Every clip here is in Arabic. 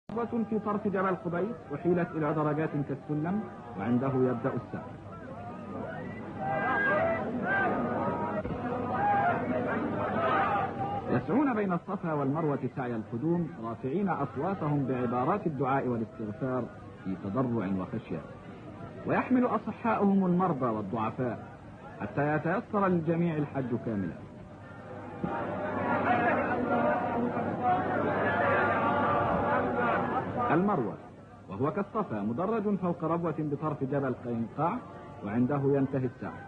غرفة في طرف جبل قبيس أحيلت إلى درجات كالسلم، وعنده يبدأ السعي. يسعون بين الصفا والمروة سعي القدوم، رافعين أصواتهم بعبارات الدعاء والاستغفار في تضرع وخشية، ويحمل أصحاؤهم المرضى والضعفاء حتى يتيسر للجميع الحج كاملا. المروة وهو كالصفا مدرج فوق ربوة بطرف جبل قينقاع، وعنده ينتهي السعي.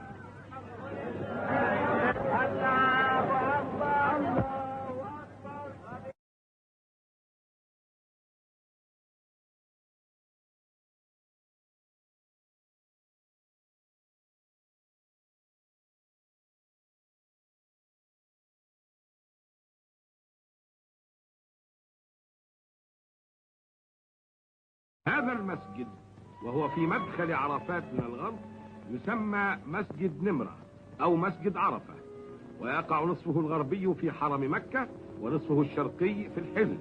هذا المسجد وهو في مدخل عرفات من الغرب يسمى مسجد نمرة أو مسجد عرفة، ويقع نصفه الغربي في حرم مكة ونصفه الشرقي في الحل.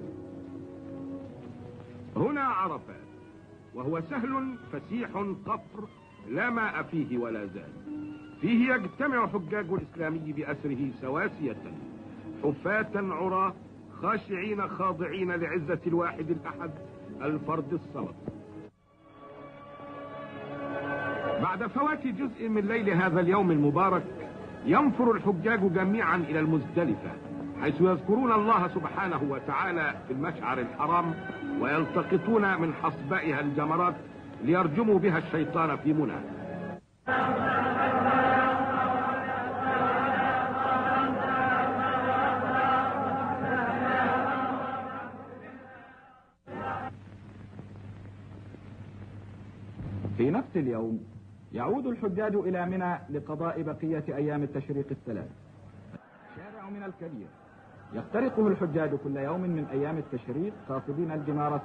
هنا عرفات، وهو سهل فسيح قفر لا ماء فيه ولا زاد. فيه يجتمع حجاج الإسلامي بأسره سواسية، حفاة عراة خاشعين خاضعين لعزة الواحد الأحد الفرد الصمد. بعد فوات جزء من ليل هذا اليوم المبارك ينفر الحجاج جميعا إلى المزدلفة، حيث يذكرون الله سبحانه وتعالى في المشعر الحرام، ويلتقطون من حصبائها الجمرات ليرجموا بها الشيطان في منى. في نفس اليوم يعود الحجاج إلى منى لقضاء بقية أيام التشريق الثلاث. شارع منى الكبير يخترقه الحجاج كل يوم من أيام التشريق قاصدين الجمار